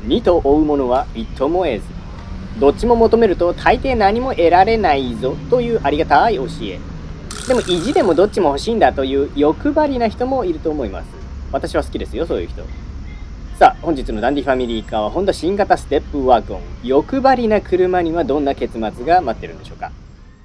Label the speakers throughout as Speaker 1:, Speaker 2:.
Speaker 1: 2と追う者は一とも得ず。どっちも求めると大抵何も得られないぞというありがたい教え。でも意地でもどっちも欲しいんだという欲張りな人もいると思います。私は好きですよ、そういう人。さあ、本日のダンディファミリーカーはホンダ新型ステップワゴン。欲張りな車にはどんな結末が待ってるんでしょうか。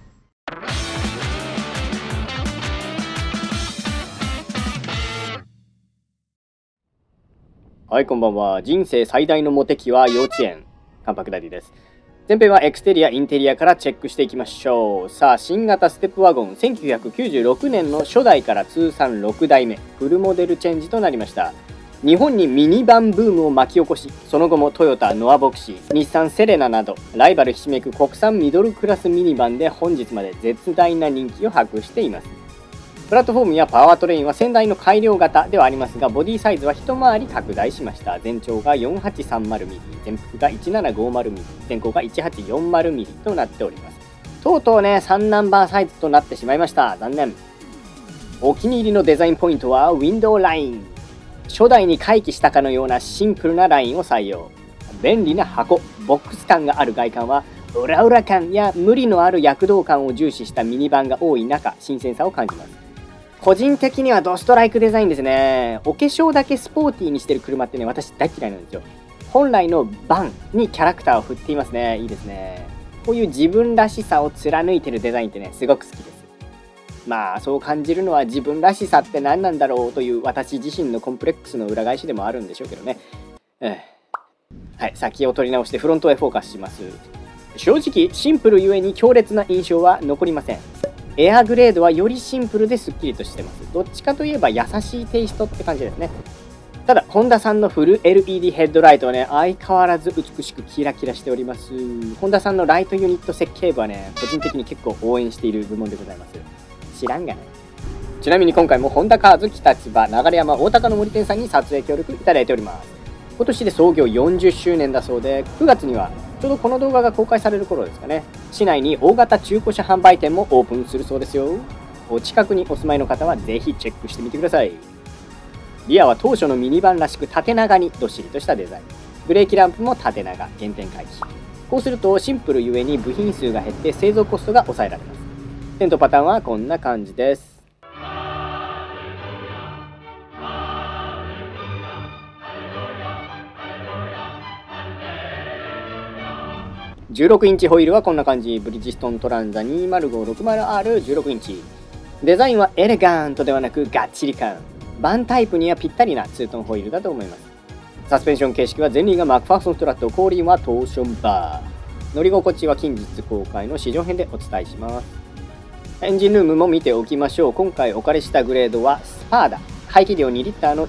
Speaker 1: はい、こんばんは。人生最大のモテ期は幼稚園。関白ダディです。前編はエクステリア、インテリアからチェックしていきましょう。さあ、新型ステップワゴン、1996年の初代から通算6代目、フルモデルチェンジとなりました。日本にミニバンブームを巻き起こし、その後もトヨタ、ノアボクシー、日産セレナなど、ライバルひしめく国産ミドルクラスミニバンで本日まで絶大な人気を博しています。プラットフォームやパワートレインは先代の改良型ではありますが、ボディサイズは一回り拡大しました。全長が 4830mm、全幅が 1750mm、全高が 1840mm となっております。とうとうね、3ナンバーサイズとなってしまいました。残念。お気に入りのデザインポイントはウィンドウライン。初代に回帰したかのようなシンプルなラインを採用。便利な箱、ボックス感がある外観は、オラオラ感や無理のある躍動感を重視したミニバンが多い中、新鮮さを感じます。個人的にはドストライクデザインですね。お化粧だけスポーティーにしてる車ってね、私大嫌いなんですよ。本来のバンにキャラクターを振っていますね。いいですね。こういう自分らしさを貫いてるデザインってね、すごく好きです。まあ、そう感じるのは自分らしさって何なんだろうという私自身のコンプレックスの裏返しでもあるんでしょうけどね。はい、先を取り直してフロントへフォーカスします。正直、シンプルゆえに強烈な印象は残りません。エアグレードはよりシンプルでスッキリとしてます。どっちかといえば優しいテイストって感じですね。ただ、ホンダさんのフル LED ヘッドライトはね、相変わらず美しくキラキラしております。ホンダさんのライトユニット設計部はね、個人的に結構応援している部門でございます。知らんがね。ちなみに今回もホンダカーズ北千葉流山大高の森店さんに撮影協力いただいております。今年で創業40周年だそうで、9月にはちょうどこの動画が公開される頃ですかね、市内に大型中古車販売店もオープンするそうですよ。お近くにお住まいの方はぜひチェックしてみてください。リアは当初のミニバンらしく縦長にどっしりとしたデザイン。ブレーキランプも縦長、原点回帰。こうするとシンプルゆえに部品数が減って製造コストが抑えられます。テントパターンはこんな感じです。16インチホイールはこんな感じ。ブリヂストントランザ 20560R16 インチ。デザインはエレガントではなくがっちり感。バンタイプにはぴったりなツートンホイールだと思います。サスペンション形式は前輪がマクファーソンストラット、後輪はトーションバー。乗り心地は近日公開の試乗編でお伝えします。エンジンルームも見ておきましょう。今回お借りしたグレードはスパーダ。排気量2リッターの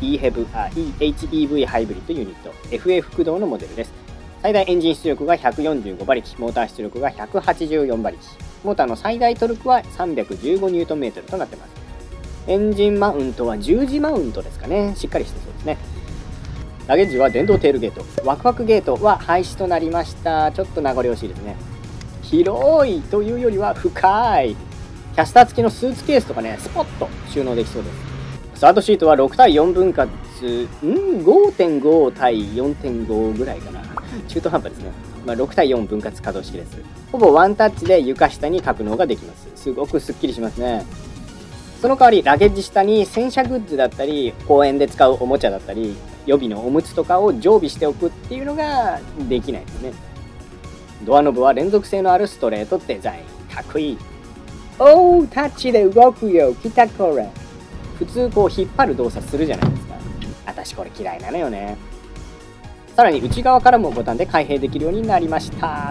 Speaker 1: EHEV ハイブリッドユニット。FA 駆動のモデルです。最大エンジン出力が145馬力、モーター出力が184馬力。モーターの最大トルクは 315Nm となっています。エンジンマウントは十字マウントですかね。しっかりしてそうですね。ラゲッジは電動テールゲート。ワクワクゲートは廃止となりました。ちょっと名残惜しいですね。広いというよりは深い。キャスター付きのスーツケースとかね、スポッと収納できそうです。サードシートは6対4分割、5.5 対 4.5 ぐらいかな。中途半端ですね。6対4分割可動式です。ほぼワンタッチで床下に格納ができます。すごくスッキリしますね。その代わり、ラゲッジ下に洗車グッズだったり、公園で使うおもちゃだったり、予備のおむつとかを常備しておくっていうのができないですね。ドアノブは連続性のあるストレートデザイン。かっこいい。おー、タッチで動くよ。来たこれ。普通こう引っ張る動作するじゃないですか。私これ嫌いなのよね。さらに内側からもボタンで開閉できるようになりました。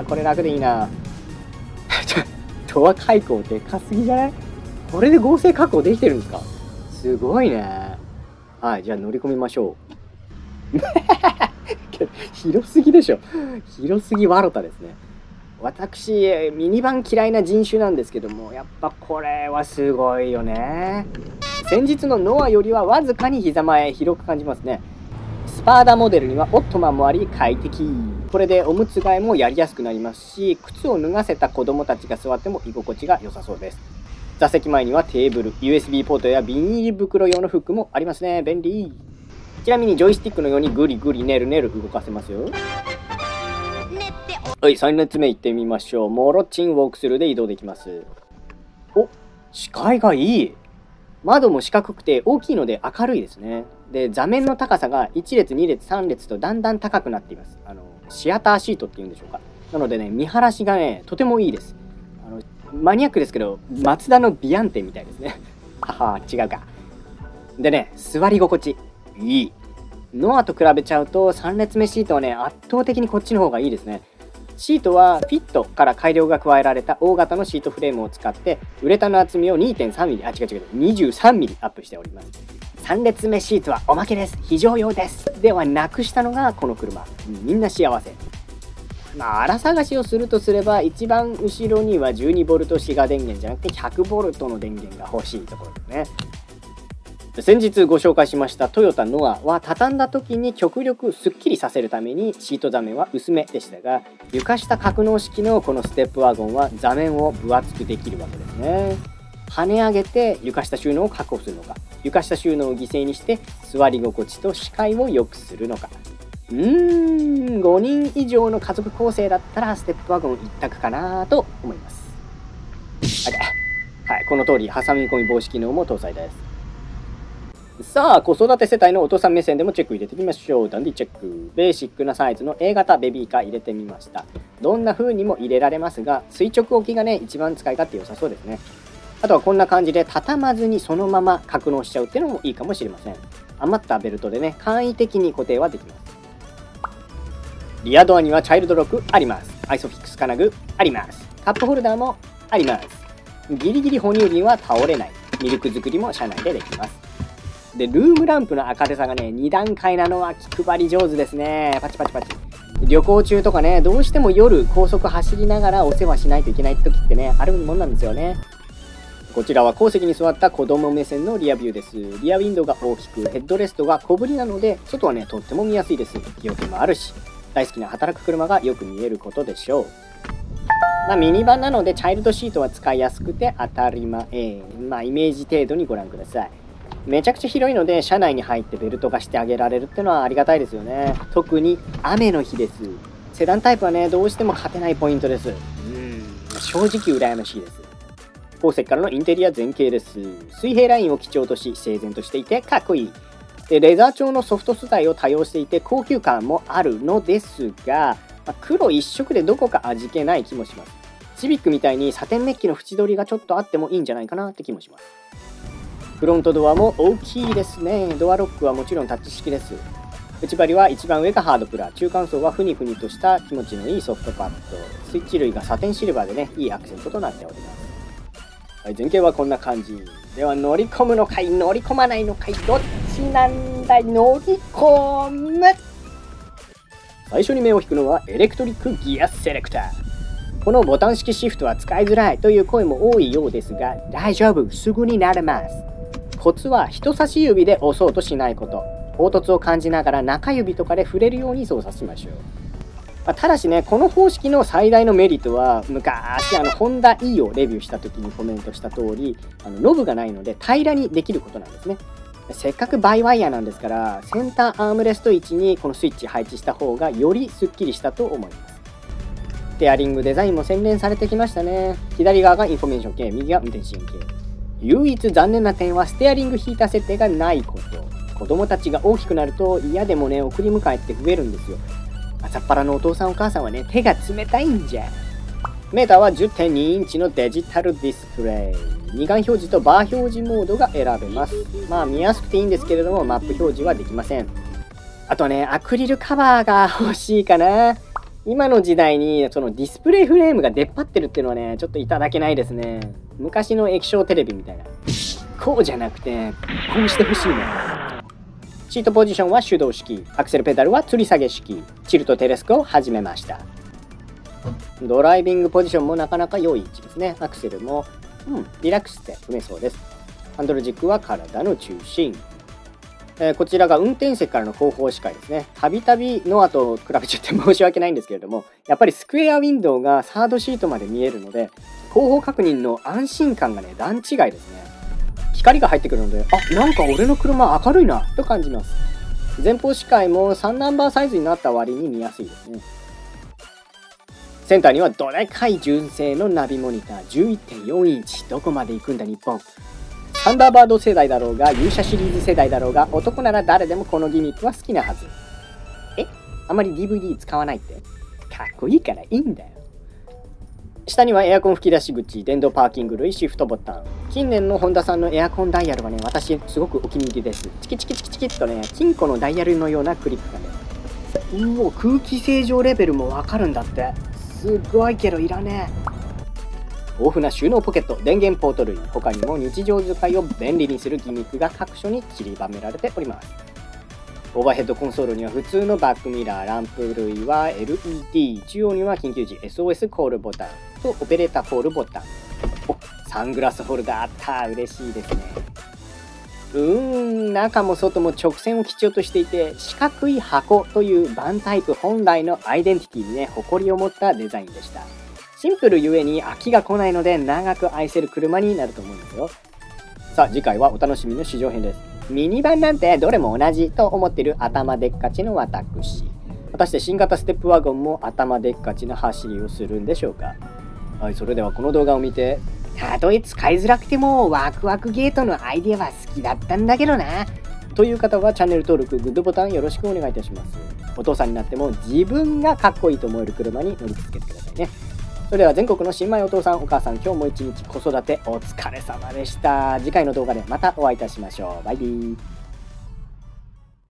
Speaker 1: これ楽でいいな。ドア開口でかすぎじゃない？これで合成確保できてるんですか？すごいね。はい、じゃあ乗り込みましょう。広すぎでしょ。広すぎワロタですね。私、ミニバン嫌いな人種なんですけども、やっぱこれはすごいよね。先日のノアよりはわずかに膝前広く感じますね。スパーダモデルにはオットマンもあり快適。これでおむつ替えもやりやすくなりますし、靴を脱がせた子供たちが座っても居心地が良さそうです。座席前にはテーブル、USB ポートやビニール袋用のフックもありますね。便利。 ちなみにジョイスティックのようにグリグリネルネル動かせますよ。はい、3列目行ってみましょう。モロチンウォークスルーで移動できます。お、視界がいい。窓も四角くて大きいので明るいですね。で、座面の高さが1列、2列、3列とだんだん高くなっています。シアターシートっていうんでしょうか。なのでね、見晴らしがね、とてもいいです。マニアックですけど、マツダのビアンテみたいですね。はは、違うか。でね、座り心地いい。ノアと比べちゃうと3列目シートはね、圧倒的にこっちの方がいいですね。シートはフィットから改良が加えられた大型のシートフレームを使ってウレタンの厚みを 2.3mm、23mm アップしております。3列目シートはおまけです。非常用です。ではなくしたのがこの車。みんな幸せ。まあ、荒探しをするとすれば一番後ろには 12V シガ電源じゃなくて 100V の電源が欲しいところですね。先日ご紹介しましたトヨタノアは畳んだ時に極力すっきりさせるためにシート座面は薄めでしたが、床下格納式のこのステップワゴンは座面を分厚くできるわけですね。跳ね上げて床下収納を確保するのか、床下収納を犠牲にして座り心地と視界を良くするのか。5人以上の家族構成だったらステップワゴン一択かなと思います。はい、この通り挟み込み防止機能も搭載です。さあ、子育て世帯のお父さん目線でもチェック入れてみましょう。ダンディチェック。ベーシックなサイズの A 型ベビーカー入れてみました。どんな風にも入れられますが、垂直置きがね、一番使い勝手良さそうですね。あとはこんな感じで畳まずにそのまま格納しちゃうっていうのもいいかもしれません。余ったベルトでね、簡易的に固定はできます。リアドアにはチャイルドロックあります。アイソフィックス金具あります。カップホルダーもあります。ギリギリ哺乳瓶は倒れない。ミルク作りも車内でできます。で、ルームランプの明るさがね、2段階なのは気配り上手ですね。パチパチパチ。旅行中とかね、どうしても夜高速走りながらお世話しないといけない時ってね、あるもんなんですよね。こちらは後席に座った子供目線のリアビューです。リアウィンドウが大きく、ヘッドレストが小ぶりなので、外はね、とっても見やすいです。日よけもあるし、大好きな働く車がよく見えることでしょう。まあ、ミニバンなので、チャイルドシートは使いやすくて当たり前。まあ、イメージ程度にご覧ください。めちゃくちゃ広いので車内に入ってベルトがしてあげられるっていうのはありがたいですよね。特に雨の日です。セダンタイプはね、どうしても勝てないポイントです。正直羨ましいです。後席からのインテリア前景です。水平ラインを基調とし整然としていてかっこいい。で、レザー調のソフト素材を多用していて高級感もあるのですが、黒一色でどこか味気ない気もします。シビックみたいにサテンメッキの縁取りがちょっとあってもいいんじゃないかなって気もします。フロントドアも大きいですね。ドアロックはもちろんタッチ式です。内張りは一番上がハードプラ、中間層はフニフニとした気持ちのいいソフトパッド、スイッチ類がサテンシルバーでね、いいアクセントとなっております。はい、前景はこんな感じ。では乗り込むのかい乗り込まないのかいどっちなんだい乗り込む。最初に目を引くのはエレクトリックギアセレクター。このボタン式シフトは使いづらいという声も多いようですが、大丈夫、すぐになれます。コツは人差し指で押そうとしないこと。凹凸を感じながら中指とかで触れるように操作しましょう。ただしね、この方式の最大のメリットは、昔ホンダ E をレビューした時にコメントした通り、ノブがないので平らにできることなんですね。せっかくバイワイヤーなんですから、センターアームレスト位置にこのスイッチ配置した方がよりスッキリしたと思います。ステアリングデザインも洗練されてきましたね。左側がインフォメーション系、右が運転支援系。唯一残念な点はステアリングヒーター設定がないこと。子供たちが大きくなると嫌でもね、送り迎えって増えるんですよ。朝っぱらのお父さんお母さんはね、手が冷たいんじゃ。メーターは 10.2 インチのデジタルディスプレイ。二眼表示とバー表示モードが選べます。まあ見やすくていいんですけれども、マップ表示はできません。あとね、アクリルカバーが欲しいかな。今の時代にそのディスプレイフレームが出っ張ってるっていうのはね、ちょっといただけないですね。昔の液晶テレビみたいな。こうじゃなくて、こうしてほしいな。シートポジションは手動式、アクセルペダルは吊り下げ式、チルトテレスクを始めました。ドライビングポジションもなかなか良い位置ですね。アクセルも、リラックスして踏めそうです。ハンドル軸は体の中心。こちらが運転席からの後方視界ですね。たびたびノアと比べちゃって申し訳ないんですけれども、やっぱりスクエアウィンドウがサードシートまで見えるので、後方確認の安心感がね、段違いですね。光が入ってくるので、なんか俺の車明るいなと感じます。 前方視界も3ナンバーサイズになった割に見やすいですね。センターにはどでかい純正のナビモニター 11.4 インチ。どこまで行くんだ日本。サンダーバード世代だろうが勇者シリーズ世代だろうが、男なら誰でもこのギミックは好きなはず。あまり DVD 使わないって？かっこいいからいいんだよ。下にはエアコン吹き出し口、電動パーキング類、シフトボタン。近年のホンダさんのエアコンダイヤルはね、私すごくお気に入りです。チキチキチキチキっとね、金庫のダイヤルのようなクリックがね。空気清浄レベルもわかるんだって。すごいけどいらねえ。豊富な収納ポケット、電源ポート類、他にも日常使いを便利にするギミックが各所に散りばめられております。オーバーヘッドコンソールには普通のバックミラー、ランプ類は LED、中央には緊急時 SOS コールボタンとオペレーターコールボタン。サングラスホルダーあった。嬉しいですね。中も外も直線を基調としていて、四角い箱というバンタイプ本来のアイデンティティにね、誇りを持ったデザインでした。シンプルゆえに飽きが来ないので、長く愛せる車になると思うんですよ。さあ、次回はお楽しみの試乗編です。ミニバンなんてどれも同じと思ってる頭でっかちの私。果たして新型ステップワゴンも頭でっかちな走りをするんでしょうか。はい、それではこの動画を見て、たとえ使いづらくてもワクワクゲートのアイデアは好きだったんだけどなという方はチャンネル登録、グッドボタンよろしくお願いいたします。お父さんになっても自分がかっこいいと思える車に乗りつけてくださいね。それでは全国の新米お父さんお母さん、今日も一日子育てお疲れ様でした。次回の動画でまたお会いいたしましょう。バイビー。